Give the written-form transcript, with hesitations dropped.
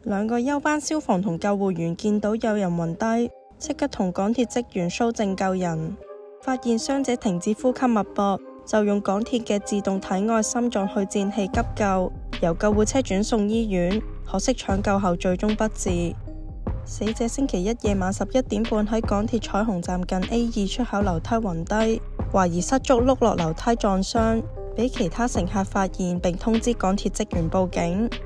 兩個休班消防同救護員見到有人暈低，即刻同港鐵職員蘇證救人。發現傷者停止呼吸脈搏，就用港鐵嘅自動體外心臟去顫器急救，由救護車轉送醫院，可惜搶救後最終不治。死者星期一夜晚11點半喺港鐵彩虹站近 A2 出口樓梯暈低，懷疑失足碌落樓梯撞傷，俾其他乘客發現並通知港鐵職員報警。